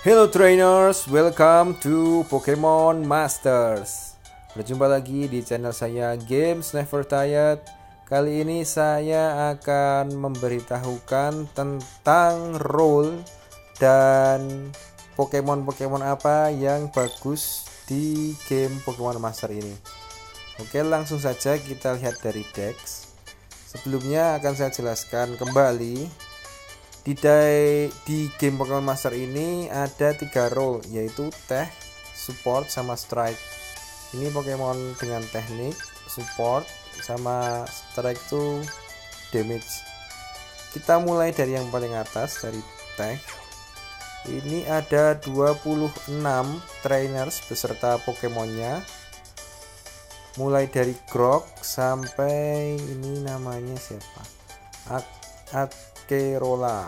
Hello trainers, welcome to Pokemon Masters. Berjumpa lagi di channel saya Games Never Tired. Kali ini saya akan memberitahukan tentang role dan Pokemon apa yang bagus di game Pokemon Master ini. Oke, langsung saja kita lihat dari Dex. Sebelumnya akan saya jelaskan kembali. Di game Pokemon Master ini ada 3 role, yaitu Tech, Support, sama Strike. Ini Pokemon dengan teknik, Support, sama Strike itu damage. Kita mulai dari yang paling atas, dari Tech. Ini ada 26 trainers beserta Pokemonnya, mulai dari Grok sampai ini namanya siapa? Kerola.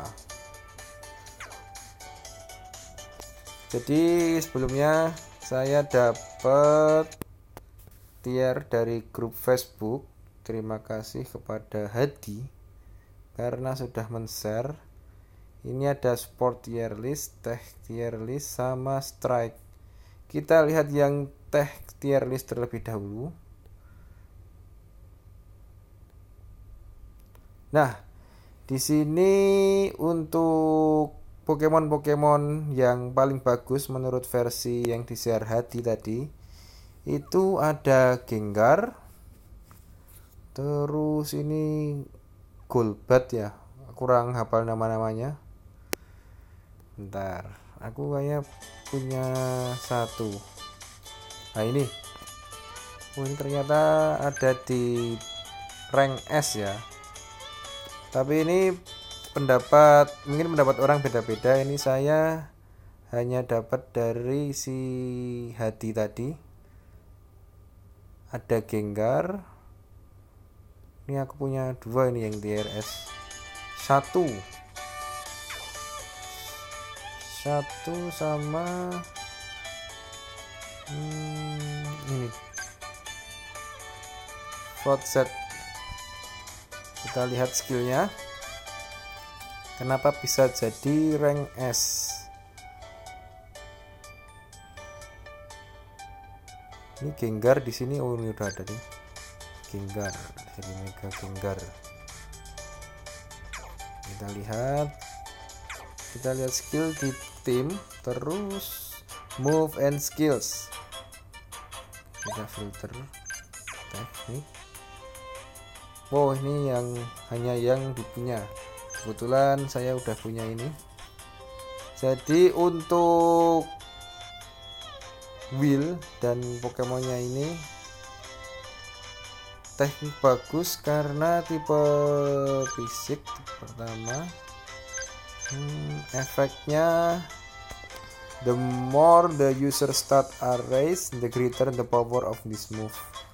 Jadi sebelumnya saya dapat tier dari grup Facebook. Terima kasih kepada Hadi karena sudah men-share. Ini ada Sport tier list, Tech tier list, sama Strike. Kita lihat yang Tech tier list terlebih dahulu. Nah, di sini untuk Pokemon yang paling bagus menurut versi yang di-share Hadi tadi itu ada Gengar, terus ini Golbat ya, kurang hafal nama-namanya. Bentar, aku kayaknya punya satu. Nah ini, ini ternyata ada di rank S ya. Tapi ini mungkin pendapat orang beda-beda. Ini saya hanya dapat dari si Hadi tadi. Ada Gengar. Ini aku punya 2 ini yang DRS. Satu sama ini Floodset. Kita lihat skillnya, kenapa bisa jadi rank S. Ini Gengar di sini, oh ini udah ada nih Gengar, jadi Mega Gengar. Kita lihat skill di tim, terus move and skills. Kita filter teknik. Wow, ini hanya yang dipunya. Kebetulan saya udah punya ini. Jadi untuk Will dan Pokemonnya ini teknik bagus karena tipe fisik pertama. Efeknya the more the user stat are raised, the greater the power of this move.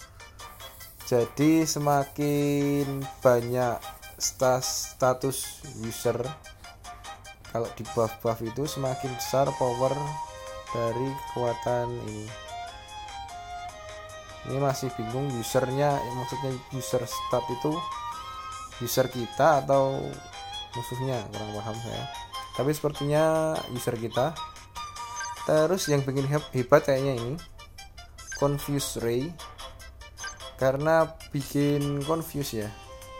Jadi semakin banyak status user, kalau di buff itu semakin besar power dari kekuatan ini. Ini masih bingung usernya, maksudnya user stat itu user kita atau musuhnya, kurang paham saya. Tapi sepertinya user kita. Terus yang bikin hebat kayaknya ini Confuse Ray, karena bikin confuse ya,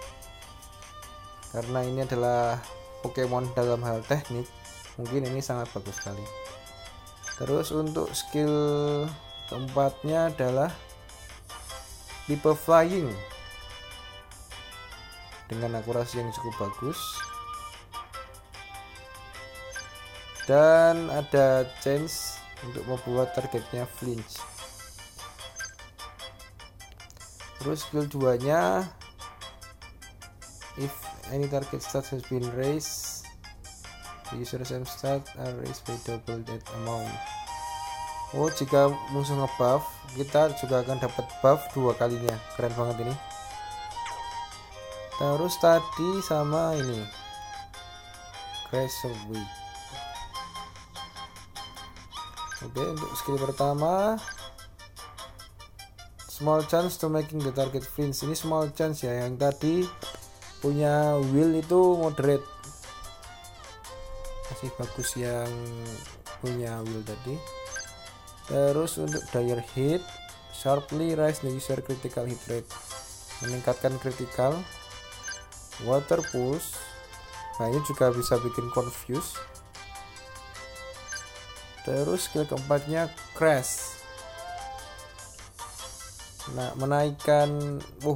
karena ini adalah Pokemon dalam hal teknik, mungkin ini sangat bagus sekali. Terus untuk skill keempatnya adalah tipe flying dengan akurasi yang cukup bagus, dan ada chance untuk membuat targetnya flinch. Terus skill 2 nya, if any target stat has been raised, the user same stat are raised by double that amount. Oh, jika musuh ngebuff, kita juga akan dapat buff 2 kalinya. Keren banget ini. Terus tadi sama ini Crash Away. Oke, untuk skill pertama, small chance to making the target flinch. Ini small chance ya, yang tadi punya Will itu moderate. Masih bagus yang punya Will tadi. Terus untuk dire hit, sharply raise the user critical hit rate, meningkatkan critical. Water pulse, nah ini juga bisa bikin confuse. Terus skill keempatnya crash, nah menaikkan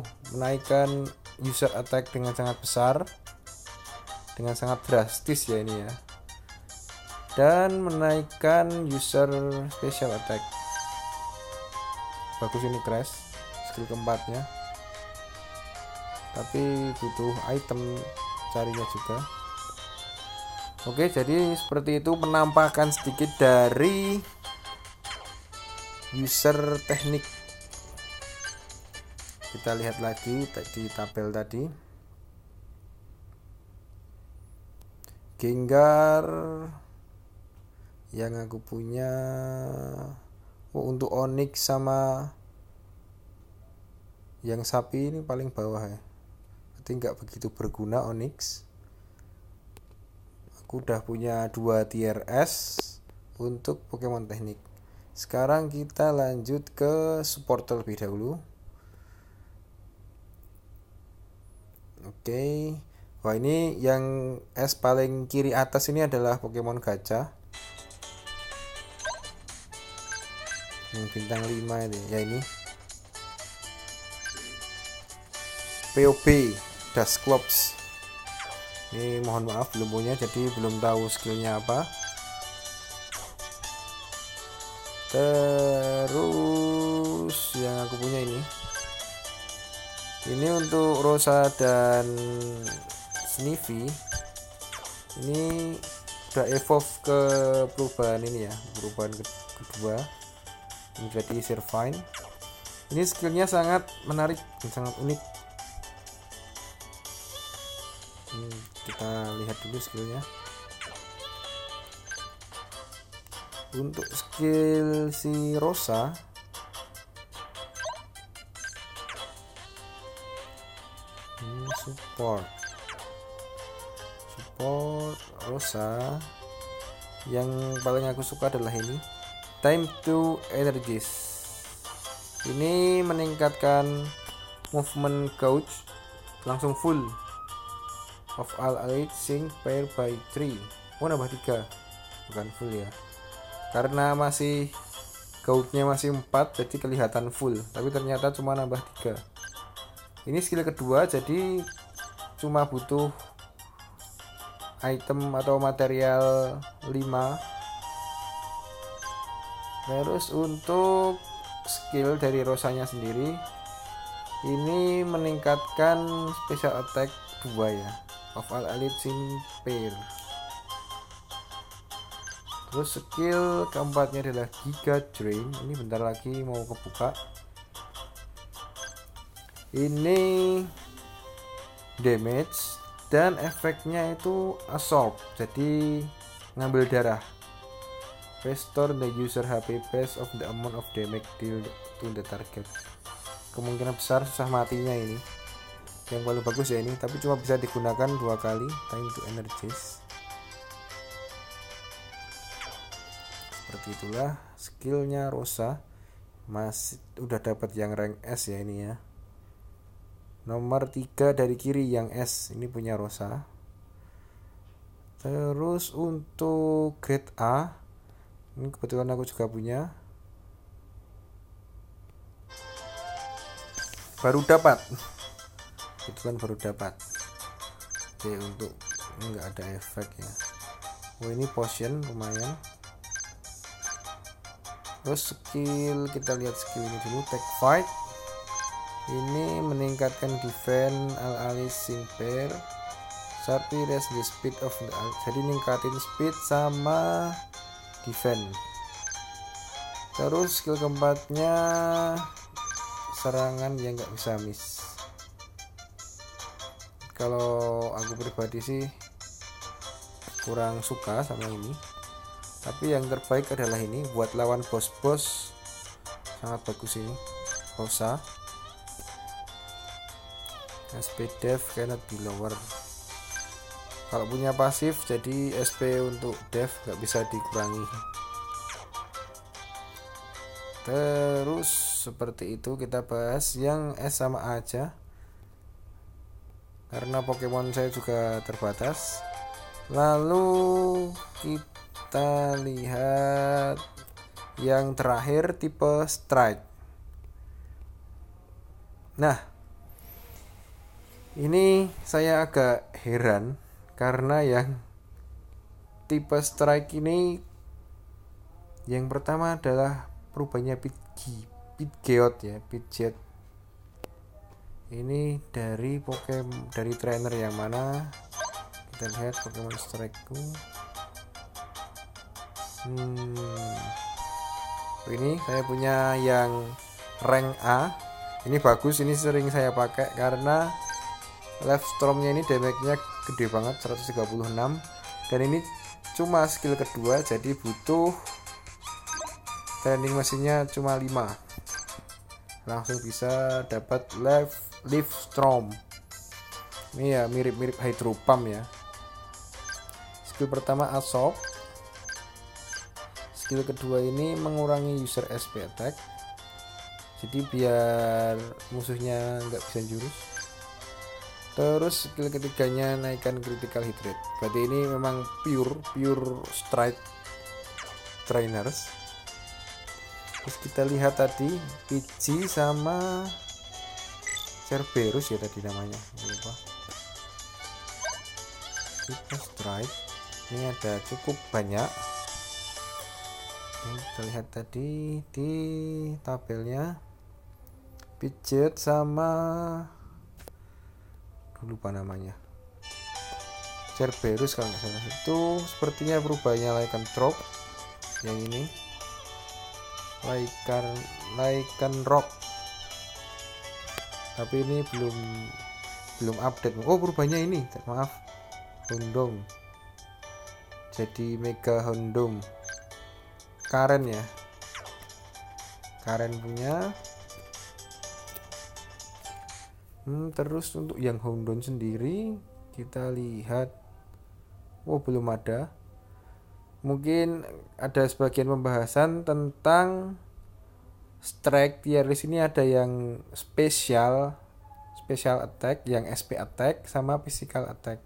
user attack dengan sangat besar, dengan sangat drastis ya ini ya, dan menaikkan user special attack. Bagus ini crash skill keempatnya, tapi butuh item carinya juga. Oke, jadi seperti itu penampakan sedikit dari user teknik. Kita lihat lagi di tabel tadi. Gengar yang aku punya, untuk Onyx sama yang sapi ini paling bawah ya, berarti nggak begitu berguna Onyx. Aku udah punya 2 tier S untuk Pokemon teknik. Sekarang kita lanjut ke support terlebih dahulu. Oke. Wah, ini yang S paling kiri atas ini adalah Pokemon gacha. Yang bintang 5 ini ya, ini POB Dusclops. Ini mohon maaf belum punya, jadi belum tahu skillnya apa. Terus yang aku punya ini untuk Rosa dan Sniffy, ini udah evolve ke perubahan ini ya, perubahan kedua menjadi Sirfine. Ini skillnya sangat menarik dan sangat unik. Kita lihat dulu skillnya. Untuk skill si Rosa, support Rosa, yang paling aku suka adalah ini, time to energies. Ini meningkatkan movement gauge langsung full of all elite sync pair by 3. Nambah 3, bukan full ya, karena masih gauge-nya masih 4 jadi kelihatan full, tapi ternyata cuma nambah 3. Ini skill kedua, jadi cuma butuh item atau material 5. Terus untuk skill dari Rosanya sendiri, ini meningkatkan special attack 2 ya, of all elite sync pair. Terus skill keempatnya adalah Giga Drain. Ini bentar lagi mau kebuka. Ini damage dan efeknya itu absorb, jadi ngambil darah. Restore the user HP base of the amount of damage dealt to the target. Kemungkinan besar susah matinya ini. Yang paling bagus ya ini, tapi cuma bisa digunakan 2 kali. Time to energies. Seperti itulah skillnya Rosa. Masih udah dapat yang rank S ya ini ya. Nomor 3 dari kiri yang S ini punya Rosa. Terus untuk grade A, ini kebetulan aku juga punya, baru dapat. Oke, untuk enggak ada efek ya. Oh, ini potion lumayan. Terus skill, kita lihat skill ini dulu. Take fight, ini meningkatkan defense al-alis sync pair, sharply raise the speed of the jadi ningkatin speed sama defense. Terus skill keempatnya serangan yang nggak bisa miss. Kalau aku pribadi sih kurang suka sama ini, tapi yang terbaik adalah ini buat lawan bos-bos, sangat bagus ini Rosa. Speed def cannot be lower. Kalau punya pasif jadi SP untuk dev nggak bisa dikurangi. Terus seperti itu kita bahas yang S sama A aja, karena Pokemon saya juga terbatas. Lalu kita lihat yang terakhir, tipe Strike. Nah, ini saya agak heran karena yang tipe Strike ini yang pertama adalah perubahannya Pidgeot ya, Pidgeot. Ini dari Pokemon, dari trainer yang mana? Kita lihat Pokemon Strike-ku. Ini saya punya yang rank A. Ini bagus, ini sering saya pakai karena Life Storm-nya ini damage-nya gede banget, 136. Dan ini cuma skill kedua, jadi butuh training mesinnya cuma 5. Langsung bisa dapat Life Storm. Ini ya mirip-mirip Hydro Pump ya. Skill pertama Assault. Skill kedua ini mengurangi user SP attack, jadi biar musuhnya nggak bisa jurus. Terus skill ketiganya naikkan critical hit rate. Berarti ini memang pure strike trainers. Terus kita lihat tadi Pidgey sama Cerberus ya tadi namanya, lupa. Tipe strike ini ada cukup banyak. Kita lihat tadi di tabelnya, Pidgeot sama lupa namanya, Cerberus kalau nggak salah. Itu sepertinya perubahannya Lycanroc. Yang ini Lycanroc, tapi ini belum update. Oh, perubahannya ini, maaf, Houndoom jadi Mega Houndoom. Karen ya, Karen punya. Terus untuk yang Houndoom sendiri kita lihat, belum ada. Mungkin ada sebagian pembahasan tentang strike tier list ini, ada yang special attack, yang SP attack sama physical attack.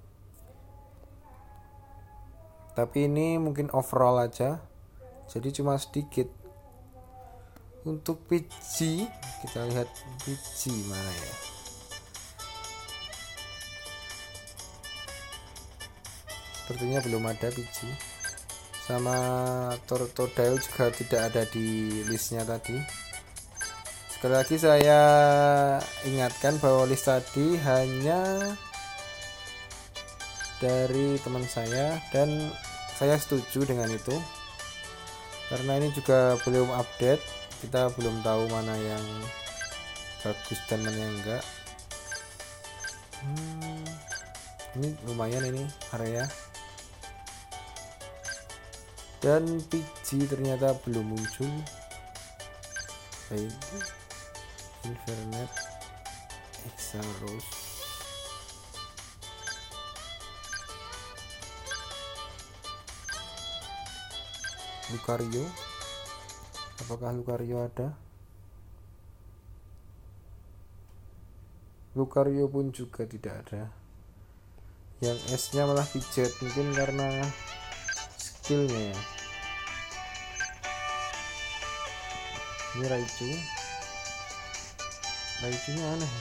Tapi ini mungkin overall aja, jadi cuma sedikit. Untuk Pidgey, kita lihat Pidgey mana ya. Sepertinya belum ada Pidgey. Sama Totodile juga tidak ada di listnya tadi. Sekali lagi saya ingatkan bahwa list tadi hanya dari teman saya, dan saya setuju dengan itu karena ini juga belum update. Kita belum tahu mana yang bagus dan mana yang enggak. Ini lumayan ini area. Dan Pidgey ternyata belum muncul. Baik, Infernape, Exaros. Lucario, apakah Lucario ada? Lucario pun juga tidak ada. Yang S nya malah Pidgeot, mungkin karena skillnya ya. Ini Raichu nya aneh.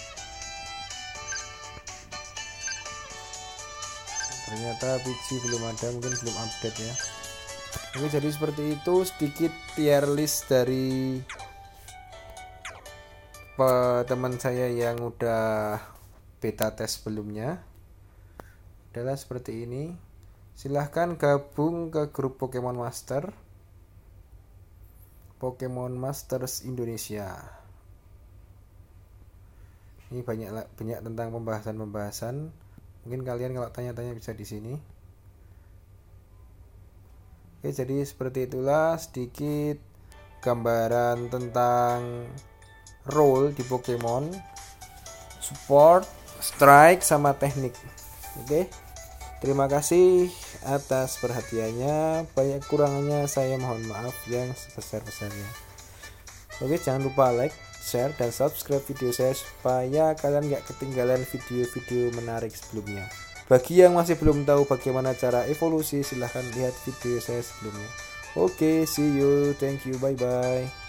Ternyata Pidgey belum ada, mungkin belum update ya. Oke, jadi seperti itu sedikit tier list dari teman saya yang udah beta tes sebelumnya. Adalah seperti ini. Silahkan gabung ke grup Pokemon Master, Pokemon Masters Indonesia. Ini banyak tentang pembahasan. Mungkin kalian kalau tanya-tanya bisa di sini. Oke, jadi seperti itulah sedikit gambaran tentang role di Pokemon, support, strike, sama teknik. Oke, Terima kasih atas perhatiannya. Banyak kurangannya saya mohon maaf yang sebesar-besarnya. Oke, jangan lupa like, share, dan subscribe video saya supaya kalian gak ketinggalan video-video menarik sebelumnya. Bagi yang masih belum tahu bagaimana cara evolusi, silahkan lihat video saya sebelumnya. Oke, see you, thank you, bye bye.